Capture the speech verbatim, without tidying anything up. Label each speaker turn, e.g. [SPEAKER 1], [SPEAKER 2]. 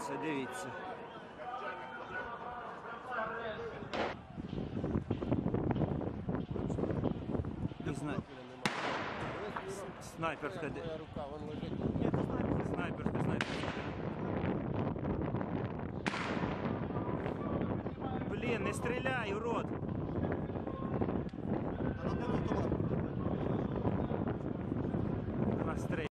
[SPEAKER 1] Оце дивіться. І зна... Снайперська.
[SPEAKER 2] Рука, вон лежить.
[SPEAKER 1] Снайперська, снайперська. Блін, не стріляй, урод! Настрій.